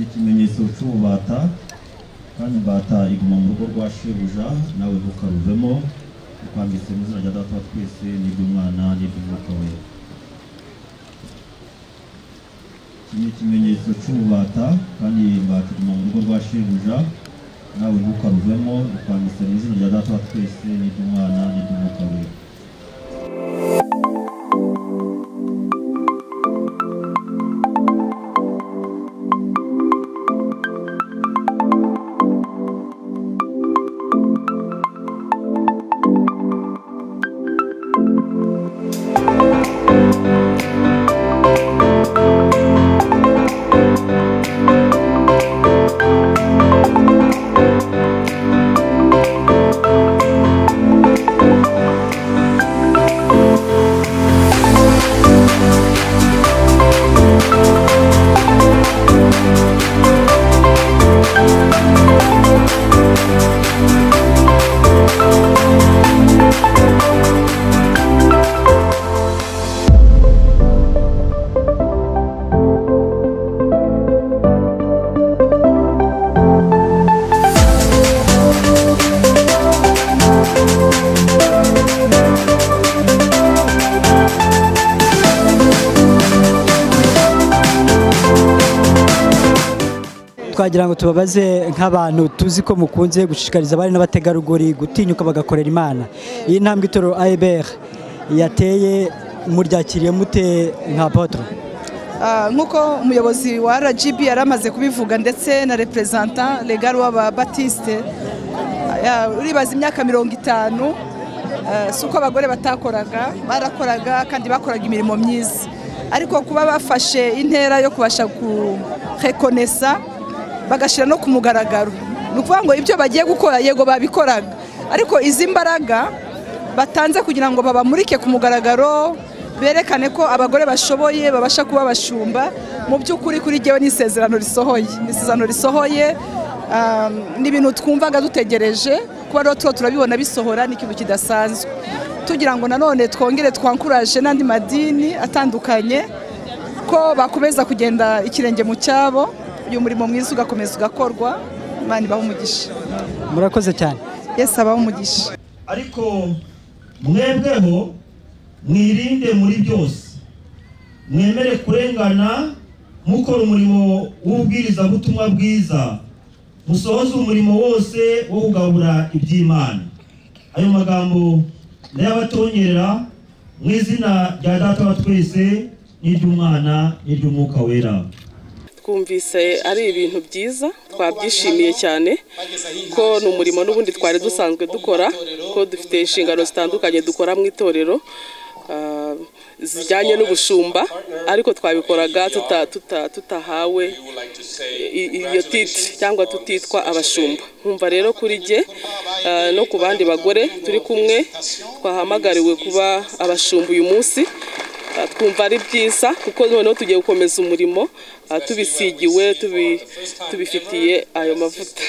ikimenyetso cy'ububata kandi imbata iguma mu rugo rwa shebuja nawe ntukaruvemo ukwambitse mu izina rya Data wa twese n'iry'Umwana n'iry'Umwuka Wera. Iki ni ikimenyetso cy'ububata kandi imbata iguma mu rugo rwa shebuja nawe ntukaruvemo ukwambitse mu izina rya Data wa twese n'iry'Umwana n'iry'Umwuka Wera. twagira ngo tubabaze nk'abantu tuzi ko mukunze gushishikariza abari n'abategarugori gutinyuka bagakorera Imana. Iyi ntambwe itorero AEBR yateye muryakiriye mute nka Apotre? Nkuko umuyobozi wa RGB yaramaze kubivuga ndetse na representant legal wa Baptiste uribaza imyaka 50 suko abagore batakoraga barakoraga kandi bakoraga imirimo myiza, ariko kuba bafashe intera yo kubasha kurekonesa bagashira no kumugaragaro, nukuvuga ngo ibyo bagiye gukora yego babikoraga, ariko izi mbaraga batanze kugira ngo babamurike ku mugaragaro berekane ko abagore bashoboye babasha kuba bashumba. Mu by'ukuri kuri jewe n'isezerano risohoye n'ibintu twumvaga dutegereje kuba rero turabibona bisohora n'ikintu kidasanzwe. Tugira ngo nanone twongere twankuraje n'andi madini atandukanye ko bakomeza kugenda ikirenge mu cyabo, uyu murimo mwiza ugakomeza ugakorwa. Imana ibahe umugisha. Murakoze cyane. Yesu abahe umugisha. Ariko mwebweho mwirinde muri byose, mwemere kurengana, mukora umurimo w'ubwirizabutumwa bwiza, musohoze umurimo wose wo kugabura iby'Imana. Ayo magambo ndayabatongerera mu izina rya Data wa twese n'iry'Umwana n'iry'Umwuka Wera. Twumvise ari ibintu byiza, twabyishimiye cyane ko n'umurimo n'ubundi twari dusanzwe dukora, ko dufite inshingano zitandukanye dukora mu itorero zijyanye n'ubushumba, ariko twabikoraga tutahawe iyo titire cyangwa tutitwa abashumba. Nkumva rero kuri jye no ku bandi bagore turi kumwe twahamagariwe kuba abashumba uyu munsi, twumva ari byiza kuko noneho tugiye gukomeza umurimo tubisigiwe tubifitiye ayo mavuta.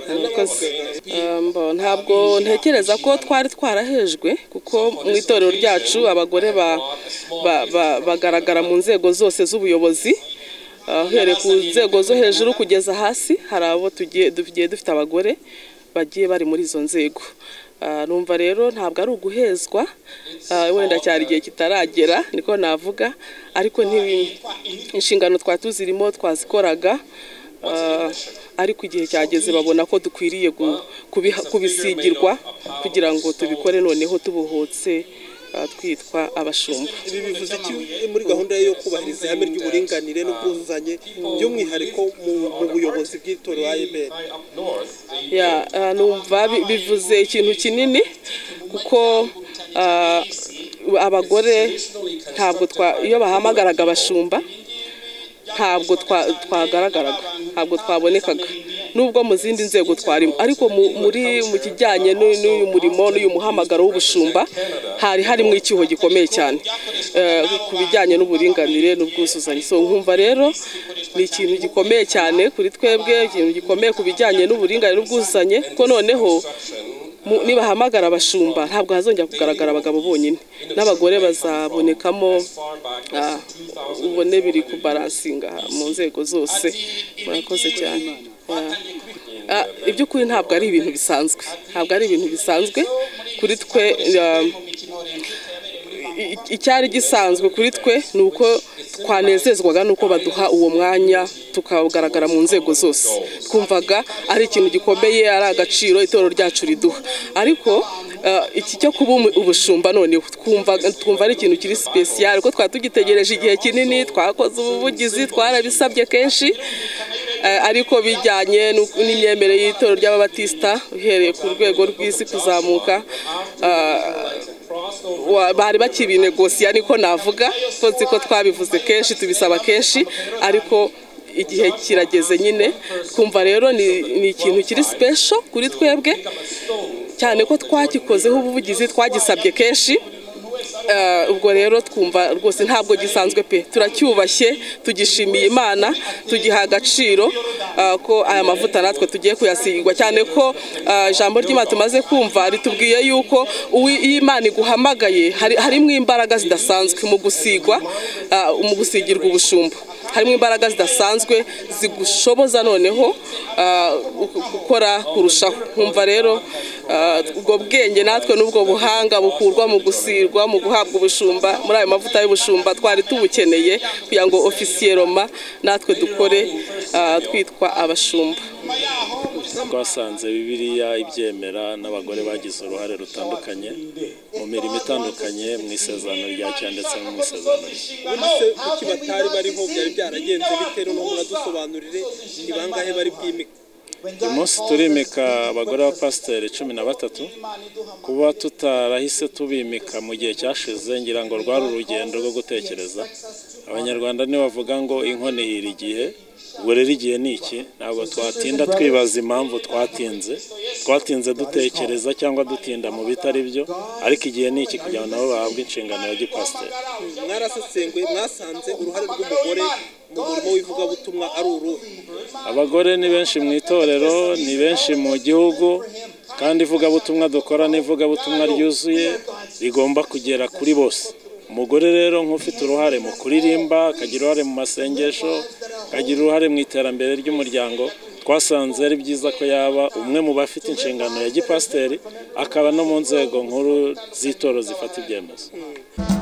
Ntabwo ntekereza ko twari twarahejwe, kuko mu itorero ryacu abagore bagaragara mu nzego zose z'ubuyobozi, uhereye ku nzego zo hejuru kugeza hasi. Hari abo tugiye dufite abagore bagiye bari muri izo nzego. Numva rero ntabwo ari uguhezwa, wenda cyari igihe kitaragera niko navuga, ariko inshingano twatuzirimo twazikoraga, ariko igihe cyageze babona ko dukwiriye kubisigirwa kugira ngo tubikore noneho tubuhotse twitwa abashumba. Ibi bivuze iki muri gahunda yo kubahiriza ihame ry'uburinganire n'ubwuzuzanye by'umwihariko mu buyobozi bw'itorero AEBR? Numva bivuze ikintu kinini, kuko abagore ntabwo iyo bahamagaraga abashumba ntabwo twagaragaraga, ntabwo twabonekaga, nubwo mu zindi nzego twarimo, ariko mu kijyanye n'uyu murimo n'uyu muhamagaro w'ubushumba hari harimo icyuho gikomeye cyane ku bijyanye n'uburinganire n'ubwuzuzanye. So nkumva rero ni ikintu gikomeye cyane kuri twebwe, ikintu gikomeye ku bijyanye n'uburinganire n'ubwuzuzanye, ko noneho nibahamagara abashumba ntabwo hazongera kugaragara abagabo bonyine, n'abagore bazabonekamo, ubone biri kubaransinga mu nzego zose. Murakoze cyane. Iby'ukuri ntabwo ari ibintu bisanzwe, kuri twe. Icyari gisanzwe kuri twe ni uko twanezezwaga nuko baduha uwo mwanya tukagaragara mu nzego zose. Twumvaga ari ikintu gikomeye, ari agaciro itorero ryacu riduha. Ariko iki cyo kuba ubushumba noneho twumva ari ikintu kiri special, ko twatugitegereje igihe kinini, twakoze ubuvugizi, twarabisabye kenshi, ariko bijyanye n'imyemerere y'itorero ry'ababatista uhereye ku rwego rw'isi kuzamuka, bari bakibinegosiya niko navuga, ko twabivuze kenshi, tubisaba kenshi, ariko igihe kirageze nyine. Twumva rero ni ikintu kiri special kuri twebwe, cyane ko twagikozeho ubuvugizi, twagisabye kenshi. Ubwo rero twumva rwose ntabwo gisanzwe pe, turacyubashye, tugishimiye Imana, tugiha agaciro ko aya mavuta natwe tugiye kuyasigwa, cyane ko ijambo ry'Imana tumaze kumva ritubwiye yuko Imana iguhamagaye harimo imbaraga zidasanzwe mu gusigirwa ubushumba, harimo imbaraga zidasanzwe zigushoboza noneho gukora kurushaho. Nkumva rero ubwo bwenge natwe n'ubwo buhanga bukurwa mu gusirwa, mu guhabwa ubushumba, muri ayo mavuta y'ubushumba twari tubukeneye kugira ngo ofisiyeroma natwe dukore twitwa abashumba. Twasanze Bibiliya ibyemera n'abagore bagize uruhare rutandukanye mu mirimo itandukanye mu isezerano rya Kera ndetse no mu isezerano rishya. Kuki batari bariho byari byaragenze bitero, no muradusobanurire ni bangahe bari bwimika? Uyu munsi turimika abagore b'abapasiteri 13. Kuba tutarahise tubimika mu gihe cyashize, ngira ngo rwari urugendo rwo gutekereza. Abanyarwanda ni bavuga ngo inkono ihira igihe. Ubwo rero igihe ni iki, ntabwo twatinda twibaza impamvu twatinze dutekereza cyangwa dutinda mu bitari byo, ariko igihe ni iki kugira ngo nabo bahabwe inshingano ya gipasiteri. Mwarasesenguye, mwasanze uruhare rw'umugore mu murimo w'ivugabutumwa ari uruhe? Abagore ni benshi mu itorero, ni benshi mu gihugu, kandi ivugabutumwa dukora ni ivugabutumwa ryuzuye rigomba kugera kuri bose. Umugore rero nk'ufite uruhare mu kuririmba, akagira uruhare mu masengesho, akagira uruhare mu iterambere ry'umuryango, twasanze ari byiza ko yaba umwe mu bafite inshingano ya gipasiteri, akaba no mu nzego nkuru z'itorero zifata ibyemezo.